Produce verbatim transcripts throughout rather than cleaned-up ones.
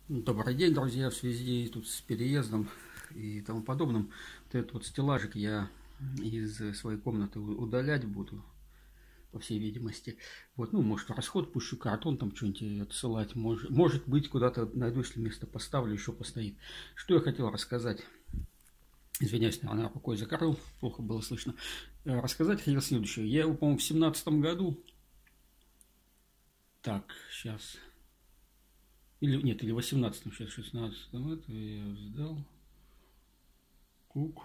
Добрый день, друзья! В связи тут с переездом и тому подобным, вот этот вот стеллажик я из своей комнаты удалять буду, по всей видимости. Вот, ну, может, в расход пущу, картон там что-нибудь отсылать, может, может быть, куда-то найду, если место поставлю, еще постоит. Что я хотел рассказать? Извиняюсь, наверное, рукой закрыл, плохо было слышно. Рассказать хотел следующее. Я его, по-моему, в семнадцатом году... Так, сейчас... Или нет, или восемнадцатом, сейчас шестнадцатом, это я сдал. Кук.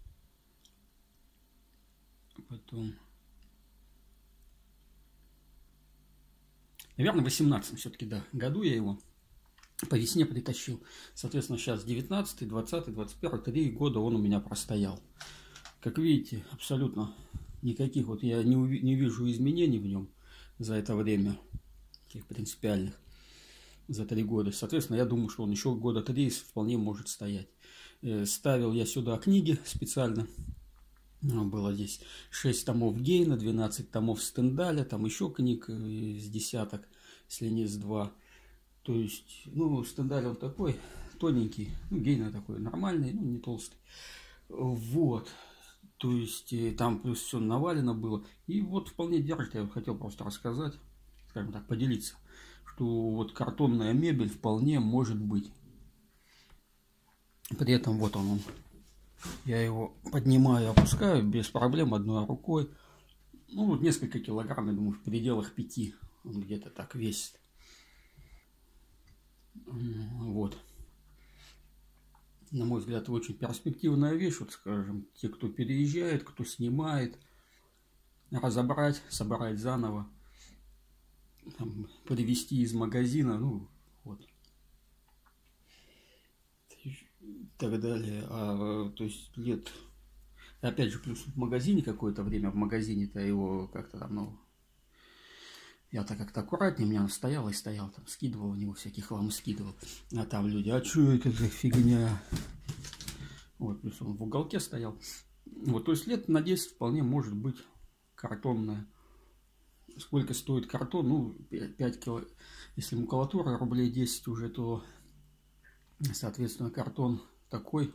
Потом. Наверное, в восемнадцатом все-таки, да, году я его по весне притащил. Соответственно, сейчас девятнадцатый, двадцатый, двадцать первый, три года он у меня простоял. Как видите, абсолютно никаких, вот я не, не вижу изменений в нем за это время, таких принципиальных. За три года. Соответственно, я думаю, что он еще года три вполне может стоять. Ставил я сюда книги специально. Было здесь шесть томов Гейна, двенадцать томов Стендаля, там еще книг с десяток, если не с два. То есть, ну, Стендаль он такой тоненький, ну, Гейна такой нормальный, ну, не толстый. Вот. То есть, там плюс все навалено было. И вот вполне держит, я хотел просто рассказать, скажем так, поделиться, что вот картонная мебель вполне может быть. При этом вот он, он. Я его поднимаю, опускаю без проблем одной рукой. Ну, вот несколько килограмм, я думаю, в пределах пяти он где-то так весит. Вот. На мой взгляд, очень перспективная вещь, вот, скажем, те, кто переезжает, кто снимает, разобрать, собрать заново, там, привезти из магазина, ну, вот, и так далее. А, то есть лет, опять же, плюс в магазине какое-то время, в магазине-то его как-то там, ну, я-то как-то аккуратнее, у меня стоял и стоял, там, скидывал в него всякий хлам, скидывал. А там люди, а что это за фигня? Вот, плюс он в уголке стоял. Вот, то есть лет на десять вполне может быть картонная. Сколько стоит картон? Ну, пять кило. Если макулатура рублей десять уже, то, соответственно, картон такой,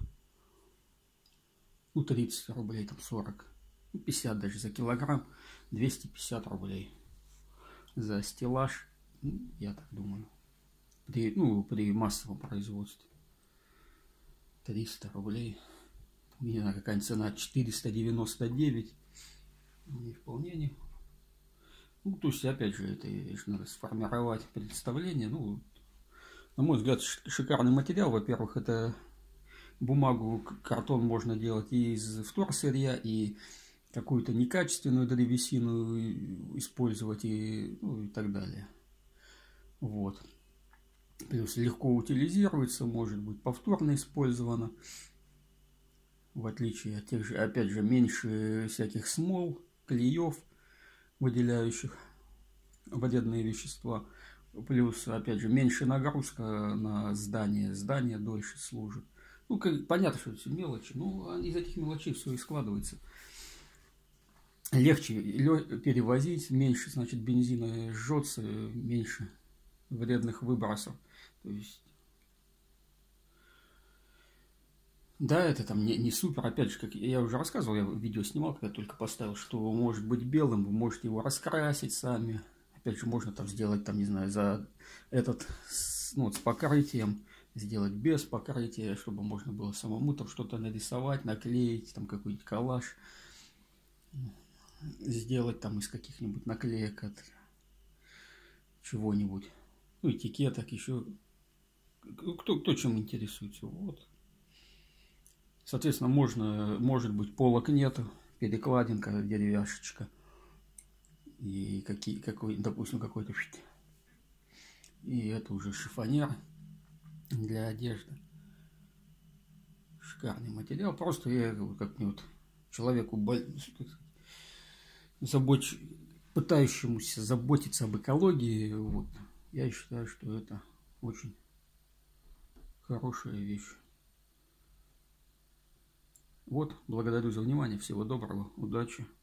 ну, тридцать рублей, там сорок, ну, пятьдесят даже за килограмм, двести пятьдесят рублей за стеллаж, я так думаю, при, ну, при массовом производстве. триста рублей, не знаю, какая цена, четыреста девяносто девять, не вполне не. Ну, то есть, опять же, это надо сформировать представление. Ну, на мой взгляд, шикарный материал. Во-первых, это бумагу, картон можно делать и из вторсырья, и какую-то некачественную древесину использовать, и, ну, и так далее. Вот. Плюс легко утилизируется, может быть повторно использовано. В отличие от тех же, опять же, меньше всяких смол, клеев, выделяющих вредные вещества. Плюс, опять же, меньше нагрузка на здание. Здание дольше служит. Ну, как, понятно, что это мелочи, но из этих мелочей все и складывается. Легче перевозить, меньше, значит, бензина жжется, меньше вредных выбросов. То есть, да, это там не, не супер, опять же, как я уже рассказывал, я видео снимал, когда только поставил, что может быть белым, вы можете его раскрасить сами. Опять же, можно там сделать, там, не знаю, за этот, ну, вот с покрытием, сделать без покрытия, чтобы можно было самому там что-то нарисовать, наклеить, там какой-нибудь коллаж, сделать там из каких-нибудь наклеек от чего-нибудь, ну, этикеток, еще, кто, кто чем интересуется, вот. Соответственно, можно, может быть, полок нету, перекладинка, деревяшечка. И какие, какой, допустим, какой-то... И это уже шифонер для одежды. Шикарный материал. Просто я, как мне вот, человеку, забоч... пытающемуся заботиться об экологии, вот, я считаю, что это очень хорошая вещь. Вот, благодарю за внимание, всего доброго, удачи.